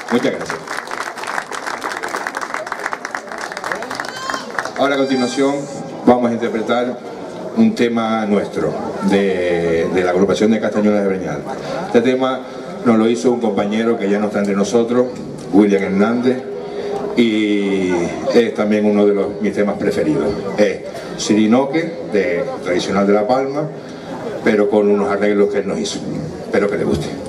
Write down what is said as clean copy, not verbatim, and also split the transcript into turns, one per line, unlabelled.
Muchas gracias. Ahora a continuación vamos a interpretar un tema nuestro, de la agrupación de Castañuelas de Breñal. Este tema nos lo hizo un compañero que ya no está entre nosotros, William Hernández, y es también uno de mis temas preferidos. Es Sirinoque, tradicional de La Palma, pero con unos arreglos que él nos hizo. Espero que le guste.